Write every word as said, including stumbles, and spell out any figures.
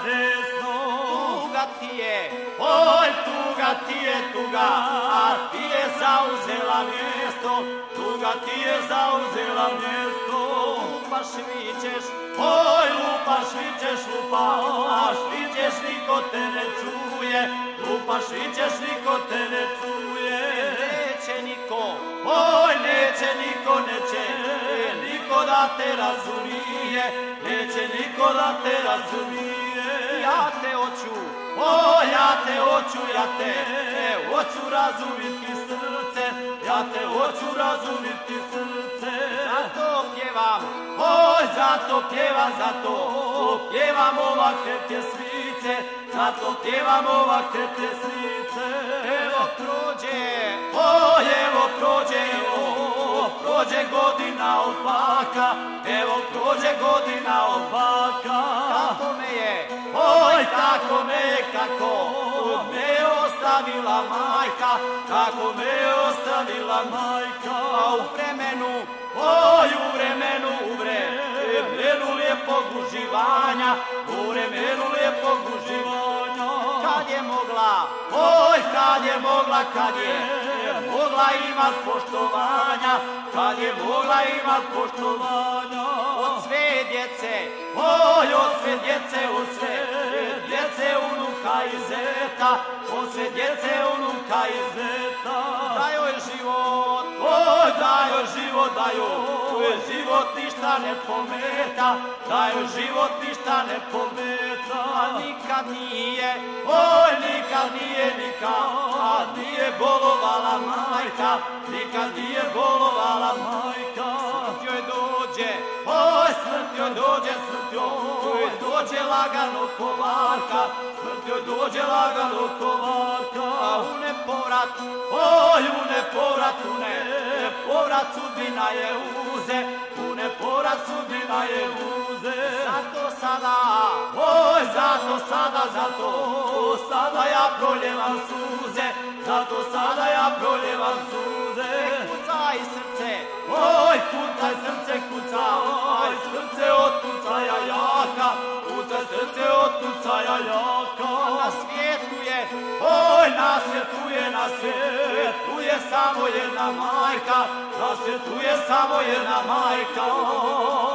desno. Tuga ti je, oj tuga ti je tuga, a ti je zauzela mjesto. Tuga ti je zauzela mjesto. Lupaš, vičeš, oj lupaš, vičeš, lupaš, vičeš, niko te ne čuje. Lupaš, vičeš, niko te ne čuje. Neće niko, oj neće niko, neće niko da te razumije. Neće niko da te razumije. ja te hoću, o ja te hoću, ja te hoću razumiti srce. Ja te hoću razumiti srce. zato pjevam, oj zato pjevam, zato pjevam ovakve pjesmice. Zato pjevam ovakve pjesmice. evo prođe, oj evo prođe, evo prođe godina opaka. Evo prođe godina opaka. kako me je, oj kako me je, kako me je ostavila majka. Kako me je ostavila majka. a u vremenu, oj u vremenu, u vremenu lijepog uživanja. U vremenu lijepog uživanja. kad je mogla, oj kad je mogla, kad je mogla imat poštovanja. Kad je mogla imat poštovanja. od sve djece, oj od sve djece, od sve djece unuka i zeta. Od sve djece unuka i zeta. daj joj život, oj daj joj život, daj joj život ništa ne pometa. Daj joj život ništa ne pometa. a nikad nije, oj nikad nije, nikad nije bolovala majka. Nikad nije bolovala majka. joj dođe, oj smrt joj dođe, smrt joj dođe lagano ko varka. Smrt joj dođe lagano ko varka. a u nepovrat, oj u nepovrat, u nepovrat sudbina je uze. U nepovrat sudbina je uze. zato sada, oj zato sada, zato sada ja proljevam suze. Zato sada ja proljevam suze. kucaj srce, oj kucaj srce, kucaj srce od kucaja jaka. Kucaj srce od kucaja jaka. na svijetu je, oj na svijetu je, na svijetu je samo jedna majka. Na svijetu je samo jedna majka.